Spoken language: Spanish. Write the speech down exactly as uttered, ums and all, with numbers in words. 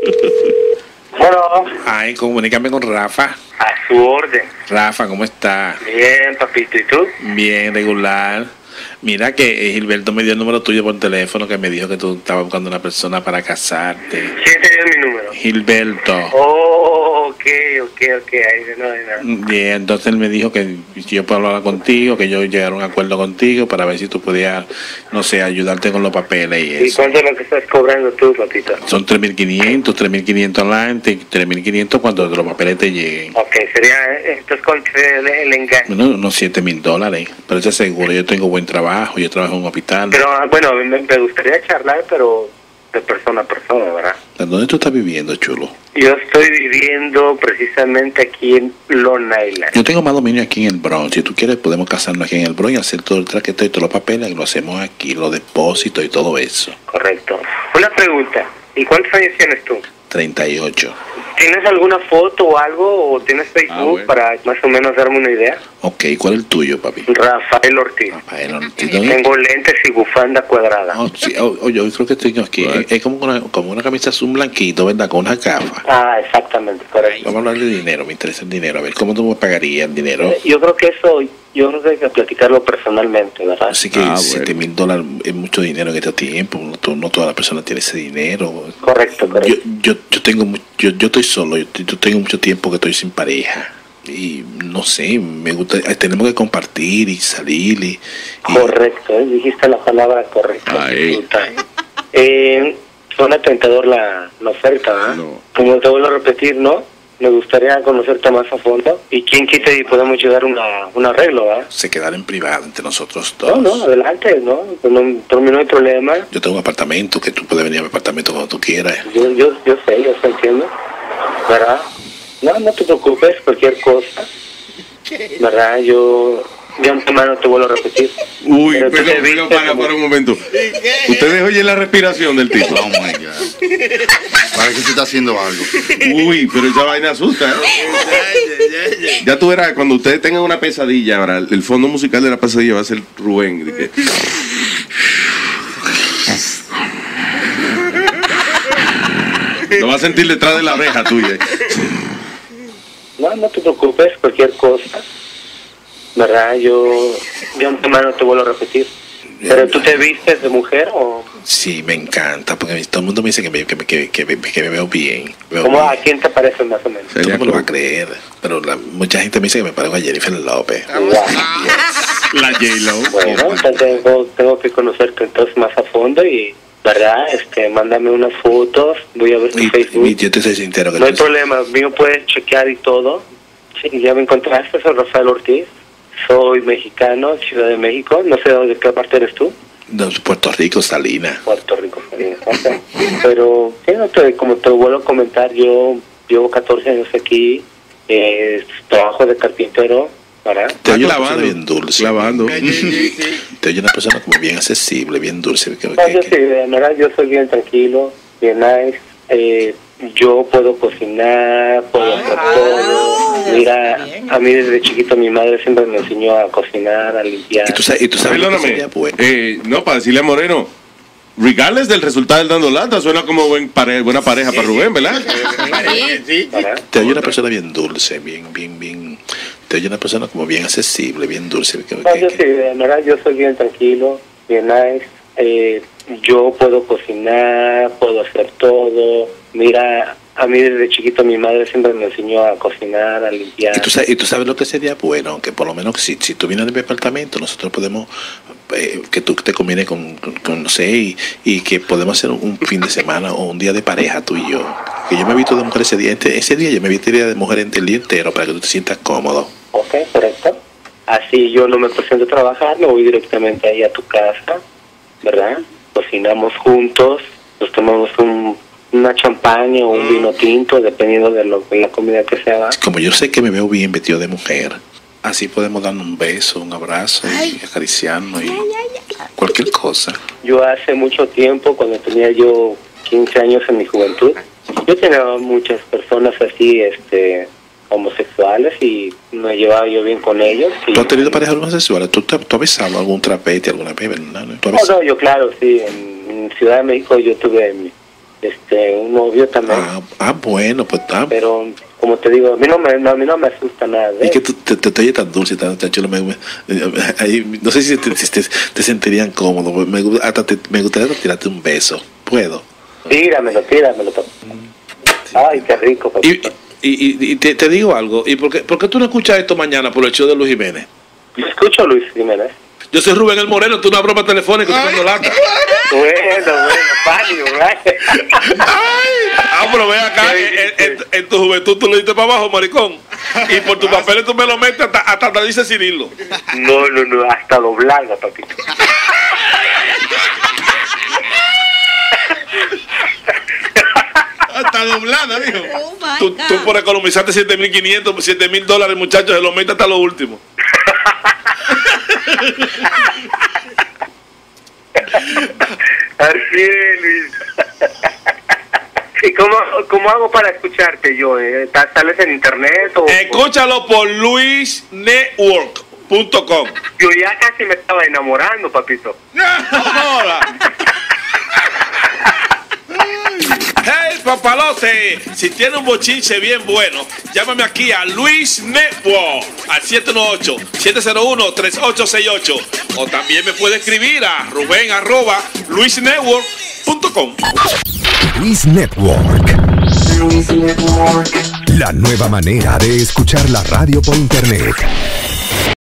Bueno. Ay, comunícame con Rafa. A su orden. Rafa, ¿cómo está? Bien, papito, ¿y tú? Bien, regular. Mira que Gilberto me dio el número tuyo por teléfono, que me dijo que tú estabas buscando una persona para casarte. ¿Quién te dio mi número? Gilberto. Oh, ok, ok, ok. Ahí de no, de nada. Bien, entonces él me dijo que yo puedo hablar contigo, que yo llegara a un acuerdo contigo para ver si tú podías, no sé, ayudarte con los papeles y ¿Y eso. cuánto es lo que estás cobrando tú, papito? Son tres mil quinientos, tres mil quinientos online, tres mil quinientos cuando los papeles te lleguen. Ok, sería, entonces, ¿cuál sería el, el engaño? Bueno, unos siete mil dólares, pero eso es seguro. Yo tengo buen trabajo, yo trabajo en un hospital. Pero, ah, bueno, me, me gustaría charlar, pero de persona a persona, ¿verdad? ¿En dónde tú estás viviendo, chulo? Yo estoy viviendo precisamente aquí en Long Island. Yo tengo más dominio aquí en el Bronx. Si tú quieres, podemos casarnos aquí en el Bronx y hacer todo el traqueteo y todos los papeles. Lo hacemos aquí, los depósitos y todo eso. Correcto. Una pregunta. ¿Y cuántos años tienes tú? treinta y ocho. ¿Tienes alguna foto o algo? ¿O tienes Facebook Ah, bueno. para más o menos darme una idea? Ok, ¿cuál es el tuyo, papi? Rafael Ortiz. Rafael Ortiz. ¿Dónde? Tengo lentes y bufanda cuadrada. Oh, sí, oh, oh, yo creo que tengo aquí. Es, es como, una, como una camisa azul blanquito, ¿verdad? Con una gafa. Ah, exactamente, correcto. Vamos a hablar de dinero, me interesa el dinero. A ver, ¿cómo tú me pagarías el dinero? Yo creo que eso, yo creo que hay que platicarlo personalmente, ¿verdad? Así que Ah, siete mil dólares es mucho dinero en este tiempo. No, to- no toda la persona tiene ese dinero. Correcto, Yo, correcto. yo, yo tengo mu- yo, yo estoy solo, yo, yo tengo mucho tiempo que estoy sin pareja. Y no sé, me gusta, eh, tenemos que compartir y salir y, y- Correcto, ¿eh? Dijiste la palabra correcta. Ay. Disfruta. Eh, suena tentador la, la oferta, ¿verdad? No. Como te vuelvo a repetir, ¿no? Me gustaría conocerte más a fondo. Y quién quita y podemos llegar a una, un arreglo, ¿verdad? se quedar en privado entre nosotros No, dos. no, adelante, ¿no? Pues no, por mí no hay problema. Yo tengo un apartamento que tú puedes venir a mi apartamento cuando tú quieras. Yo, yo, yo sé, yo sé, entiendo. ¿Verdad? No, no te preocupes, cualquier cosa. ¿Verdad? Yo, de antemano te vuelvo a repetir. Uy, Pero tú pero, te pero viste para, como- para un momento. Ustedes oyen la respiración del tipo. Oh my God. Parece que se está haciendo algo. Uy, pero esa vaina asusta, ¿eh? Ya tú verás, cuando ustedes tengan una pesadilla, ahora el fondo musical de la pesadilla va a ser Rubén. de que- Lo va a sentir detrás de la oreja tuya. No, no te preocupes, cualquier cosa. ¿Verdad? Yo, de antemano te vuelvo a repetir. ¿Pero tú te vistes de mujer o...? Sí, me encanta, porque todo el mundo me dice que me, que me, que, que me, que me veo bien. Veo ¿Cómo, bien. a quién te parece más o menos? Tú no me lo vas a creer, pero la, mucha gente me dice que me parezco a Jennifer López. Wow. La J-Lo. Bueno, entonces tengo, tengo que conocerte entonces más a fondo y, ¿verdad? Este, mándame unas fotos, voy a ver tu Y, Facebook. y yo te soy sincero que No hay tú- problema, mío puedes chequear y todo. Sí, ya me encontraste, soy Rafael Ortiz. Soy mexicano, Ciudad de México. No sé de qué parte eres tú. de Puerto Rico, Salina. Puerto Rico. Ok. Pero, sí, no te- como te vuelvo a comentar, yo llevo catorce años aquí. Eh, trabajo de carpintero, ¿verdad? Te oye una clavando, persona bien dulce. clavando. Te oye una persona como bien accesible, bien dulce. Que, No, que- yo que- sí, de verdad, yo soy bien tranquilo, bien nice. Eh, yo puedo cocinar, puedo hacer todo. Mira, a mí desde chiquito mi madre siempre me enseñó a cocinar, a limpiar. y tú sabes, y tú sabes lo que Perdóname. sería bueno. Eh, no, para decirle a Moreno, regardless del resultado del dando lata, suena como buen pare- buena pareja para Rubén, ¿verdad? ¿Verdad? Te oye una persona bien dulce, bien, bien, bien. Te oye una persona como bien accesible, bien dulce. Que, No, que- yo que- sí, de verdad, yo soy bien tranquilo, bien nice. Eh, yo puedo cocinar, puedo hacer todo. Mira, a mí desde chiquito mi madre siempre me enseñó a cocinar, a limpiar. Y tú, sabes, y tú sabes lo que sería bueno, que por lo menos si, si tú vienes de mi apartamento, nosotros podemos, eh, que tú te combines con, con, con, no sé, y, y que podemos hacer un, un fin de semana o un día de pareja tú y yo. Que yo me he visto de mujer ese día, ente- ese día yo me he visto de mujer el día entero para que tú te sientas cómodo. Ok, correcto. Así yo no me presento a trabajar, me voy directamente ahí a tu casa, ¿verdad? Cocinamos juntos, nos tomamos un, una champaña o un vino tinto, dependiendo de, lo, de la comida que sea. Como yo sé que me veo bien vestido de mujer, así podemos darnos un beso, un abrazo y acariciarnos y cualquier cosa. Yo hace mucho tiempo, cuando tenía yo quince años en mi juventud, yo tenía muchas personas así, este, homosexuales y me llevaba yo bien con ellos. Y... ¿Tú has tenido parejas homosexuales? ¿Tú, tú, tú has besado a algún trapete alguna vez, verdad? ¿Tú has No, besado? no, yo claro, sí, en, en Ciudad de México yo tuve mi, este, un novio también. Ah, ah bueno, pues está. Pero, como te digo, a mí no me, no, a mí no me asusta nada. Es que tú te, te, te oyes tan dulce, tan, tan chulo. Me, me, ahí, no sé si, te, si te, te sentirían cómodo. Me, hasta te, me gustaría tirarte un beso. ¿Puedo? Tíramelo, tíramelo. Ay, qué rico. Y, y, y, y te, te digo algo. ¿Y por qué, por qué tú no escuchas esto mañana por el show de Luis Jiménez? Yo escucho a Luis Jiménez. Yo soy Rubén el Moreno, tú una broma telefónica, tú cuando lata. Bueno, bueno, Panio, Ah, pero ve acá, en, en, en tu juventud tú lo diste para abajo, maricón. Y por tus papeles tú me lo metes hasta, hasta te dice Cirilo. No, no, no, hasta doblada, papito. Hasta doblada, dijo. Oh my Tú, God. tú por economizarte siete mil quinientos, siete mil dólares, muchachos, se lo metes hasta lo último. Así es, Luis. ¿Y cómo, cómo hago para escucharte yo? Eh? ¿Sales en internet o...? Escúchalo por luis network punto com. Yo ya casi me estaba enamorando, papito. Ahora. Hey, papalote, si tiene un bochinche bien bueno, llámame aquí a Luis Network al siete uno ocho, siete cero uno, tres ocho seis ocho, o también me puede escribir a Rubén arroba luis network punto com. Luis Network. La nueva manera de escuchar la radio por internet.